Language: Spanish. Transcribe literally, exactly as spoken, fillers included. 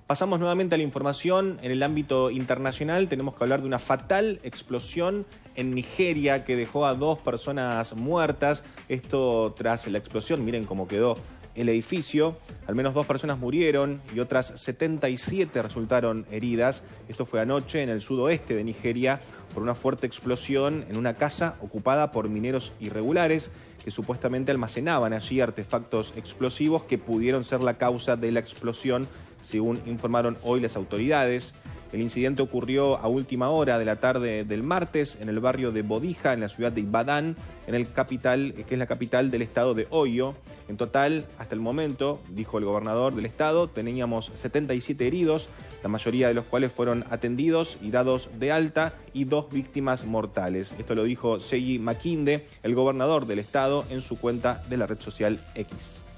Pasamos nuevamente a la información. En el ámbito internacional tenemos que hablar de una fatal explosión en Nigeria que dejó a dos personas muertas. Esto tras la explosión, miren cómo quedó el edificio. Al menos dos personas murieron y otras setenta y siete resultaron heridas. Esto fue anoche en el sudoeste de Nigeria por una fuerte explosión en una casa ocupada por mineros irregulares que supuestamente almacenaban allí artefactos explosivos que pudieron ser la causa de la explosión, según informaron hoy las autoridades. El incidente ocurrió a última hora de la tarde del martes en el barrio de Bodija, en la ciudad de Ibadan, en el capital, que es la capital del estado de Oyo. En total, hasta el momento, dijo el gobernador del estado, teníamos setenta y siete heridos, la mayoría de los cuales fueron atendidos y dados de alta, y dos víctimas mortales. Esto lo dijo Seyi Makinde, el gobernador del estado, en su cuenta de la red social X.